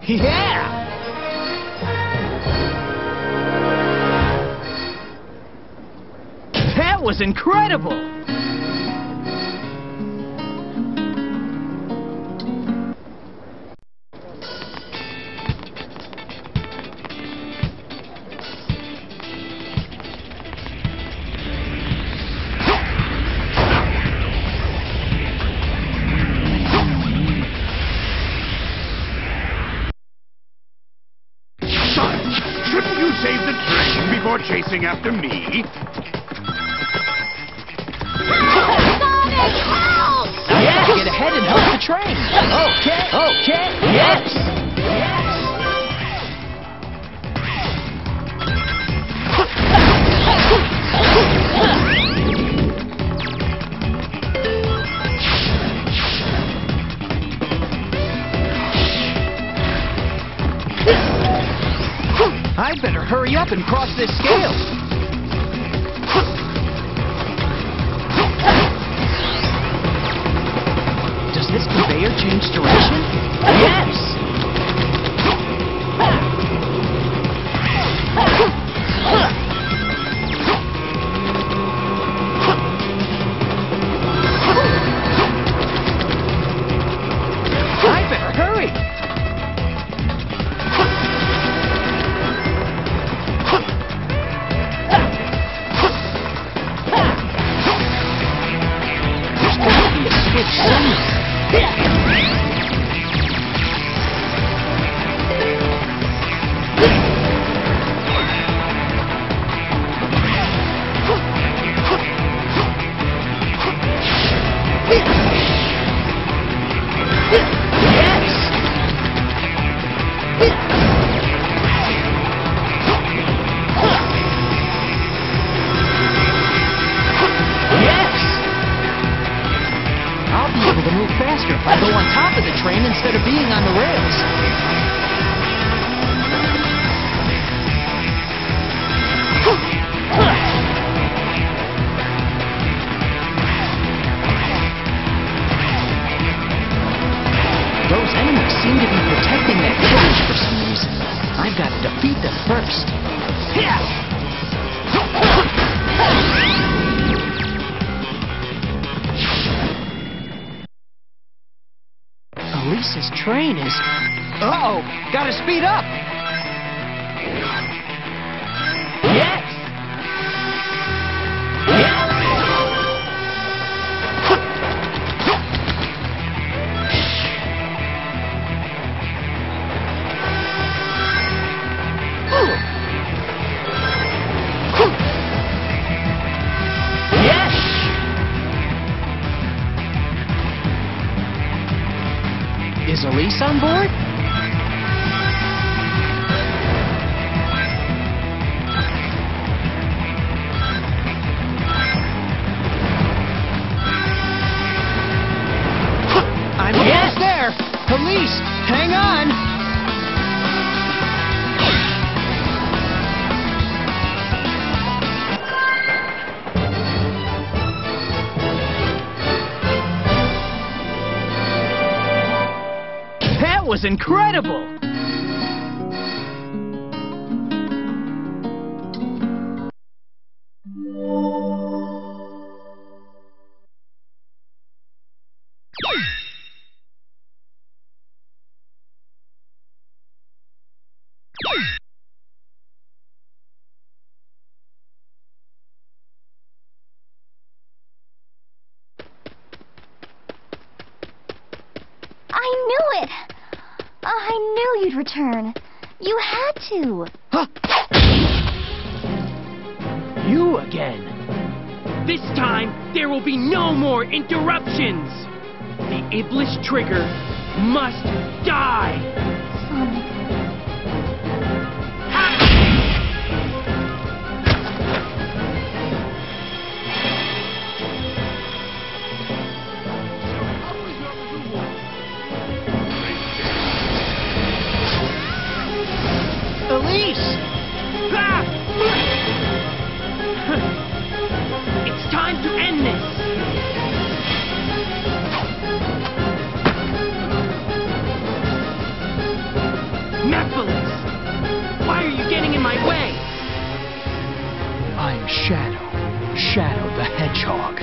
Yeah! That was incredible! Shouldn't you save the train before chasing after me? Sonic, help! Yeah, get ahead and help the train! Okay, yes! I'd better hurry up and cross this scale. Does this conveyor change direction? Yes! I better hurry. Faster if I go on top of the train instead of being on the rails. Those enemies seem to be protecting that village for some reason. I've got to defeat them first. Elisa's train is... Uh-oh! Gotta speed up! Yes! Is Elise on board? I'm almost there! Elise, hang on! That was incredible! I knew it! I knew you'd return. You had to. Huh. You again. This time, there will be no more interruptions! The Iblis Trigger must die! Sonic. Elise! Ah! It's time to end this! hedgehog.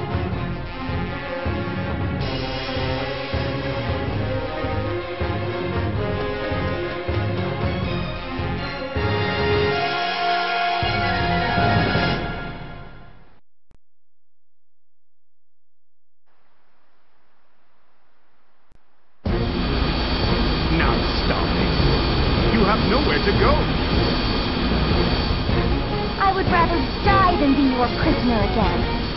Now stop it. You have nowhere to go. I would rather die than be your prisoner again.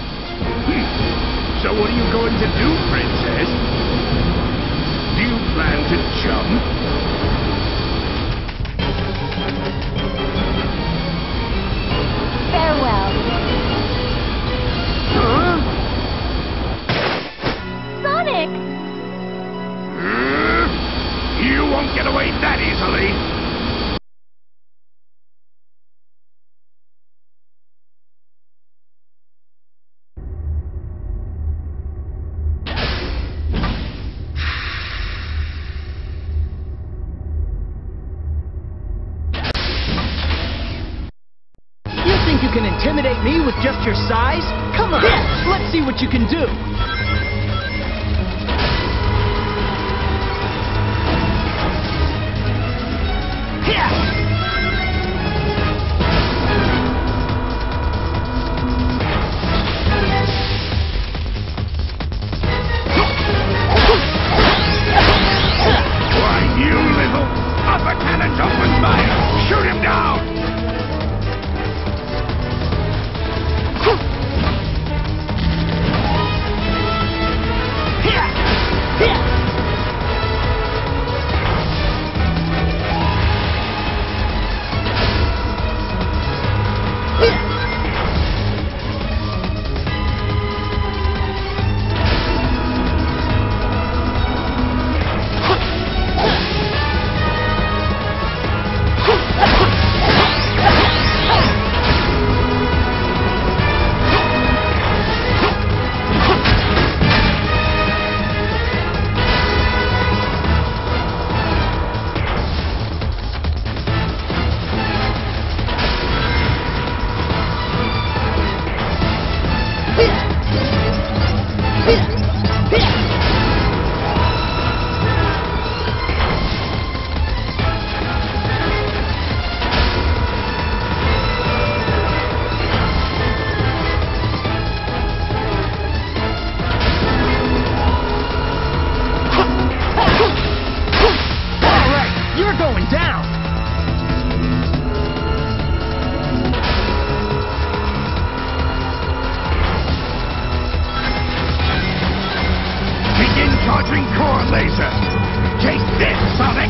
So what are you going to do, princess? Do you plan to jump? Farewell. Huh? Sonic! You won't get away that easily. You think you can intimidate me with just your size? Come on, let's see what you can do. Why, you little upper cannons open fire! Shoot him down! Charging core laser! Take this, Sonic!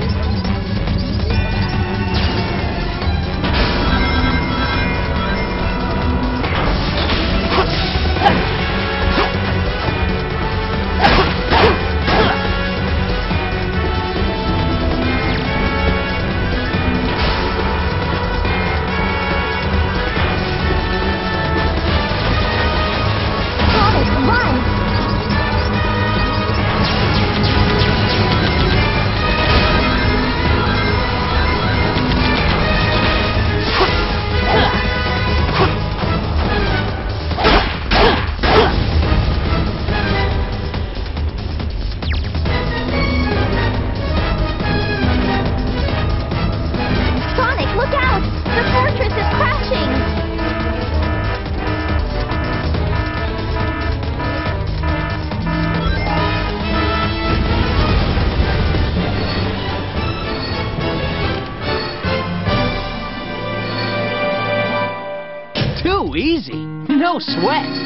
Too easy. No sweat.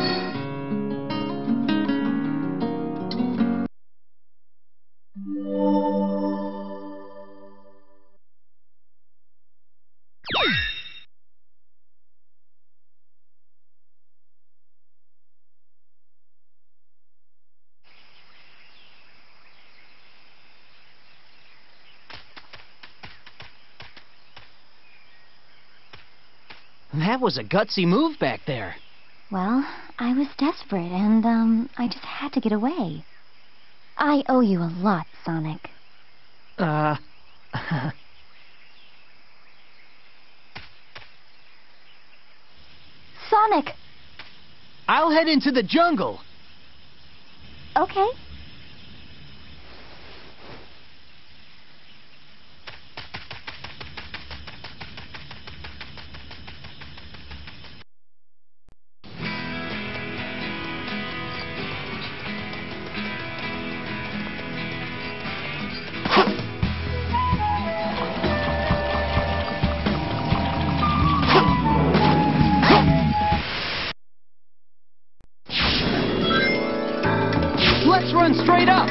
That was a gutsy move back there. Well, I was desperate, and, I just had to get away. I owe you a lot, Sonic. Sonic! I'll head into the jungle. Okay. Let's run straight up.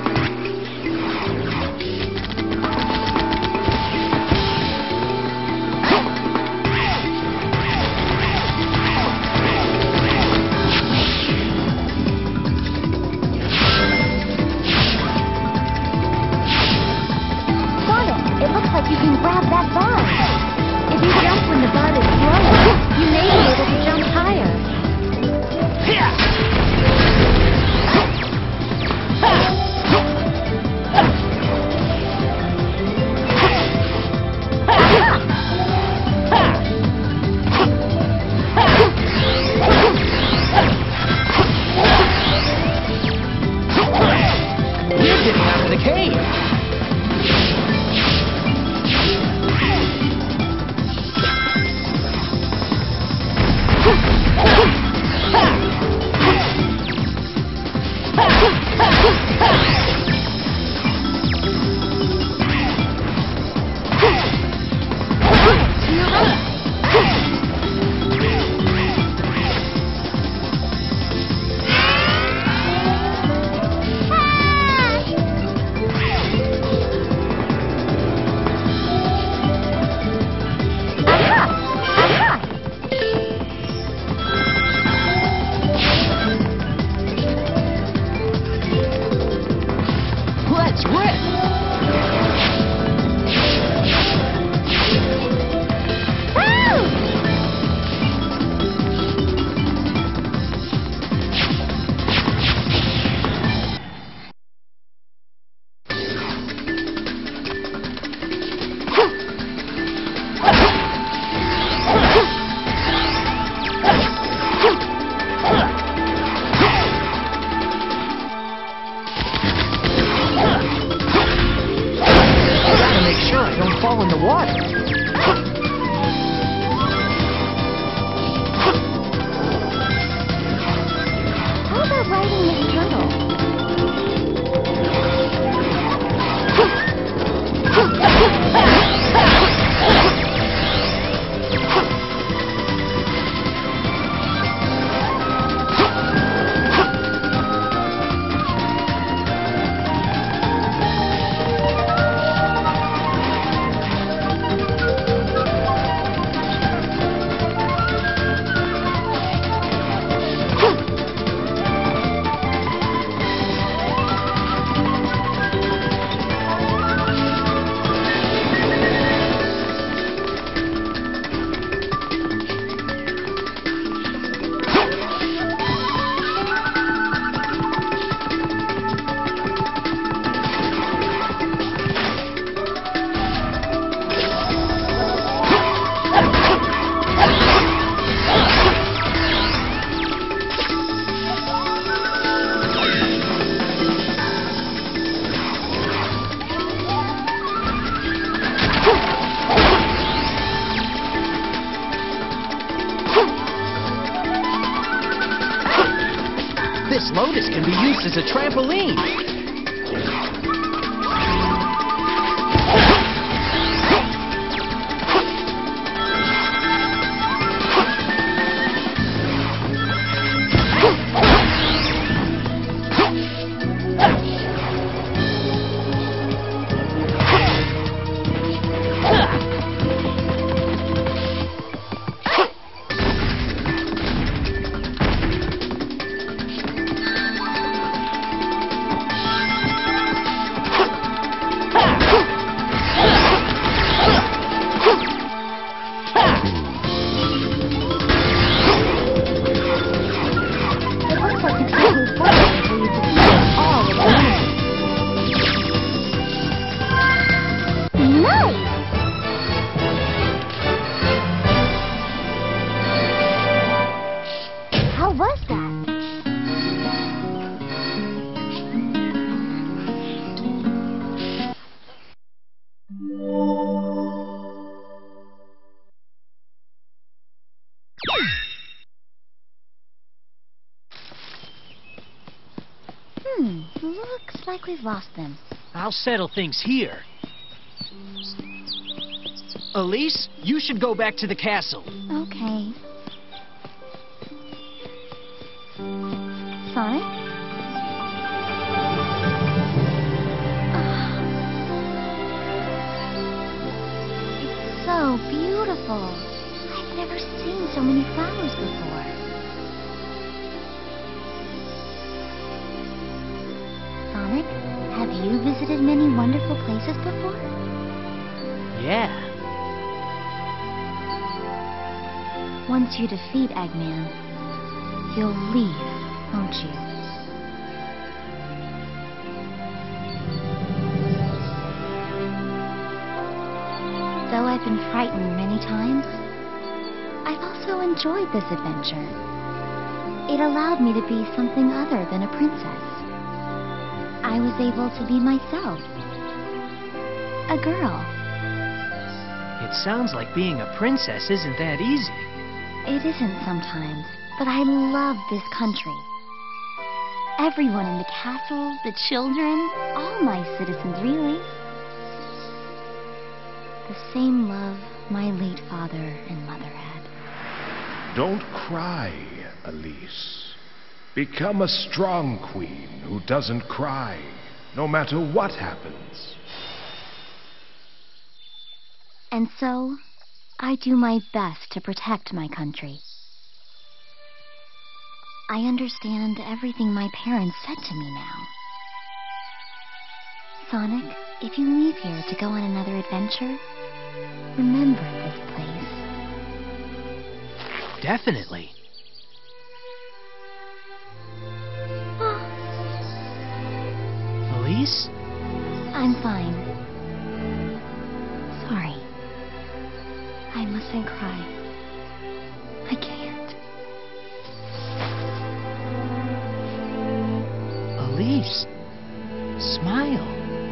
Sonic, it looks like you can grab that vine. If you jump when the vine is flowing, you may be able to jump higher. We're getting out of the cave. Let's rip. Gotta make sure I don't fall in the water. How about riding this turtle? This lotus can be used as a trampoline. Looks like we've lost them. I'll settle things here. Elise, you should go back to the castle. Okay. Sonic? It's so beautiful. I've never seen so many flowers before. Sonic, have you visited many wonderful places before? Yeah. Once you defeat Eggman, you'll leave, won't you? Though I've been frightened many times, I've also enjoyed this adventure. It allowed me to be something other than a princess. I was able to be myself. A girl. It sounds like being a princess isn't that easy. It isn't sometimes, but I love this country. Everyone in the castle, the children, all my citizens, really. The same love my late father and mother had. Don't cry, Elise. Become a strong queen who doesn't cry, no matter what happens. And so, I do my best to protect my country. I understand everything my parents said to me now. Sonic, if you leave here to go on another adventure, remember this place. Definitely. Elise? I'm fine. Sorry. I mustn't cry. I can't. Elise, smile.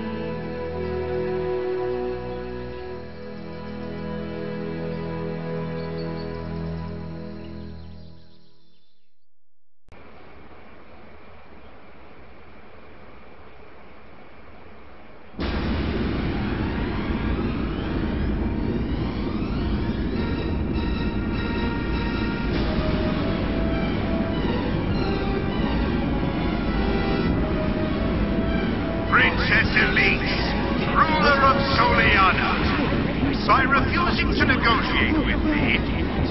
Princess Elise, ruler of Soliana, by refusing to negotiate with me,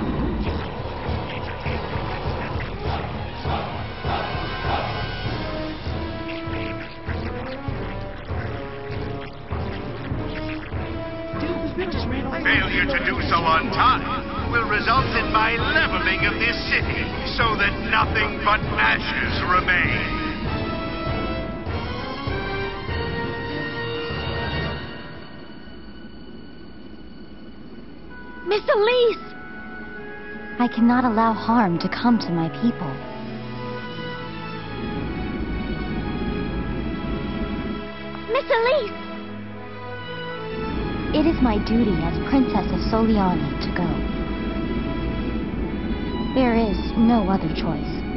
failure to do so on time will result in my leveling of this city so that nothing but ashes remain. Miss Elise! I cannot allow harm to come to my people. Miss Elise! It is my duty as Princess of Soliana to go. There is no other choice.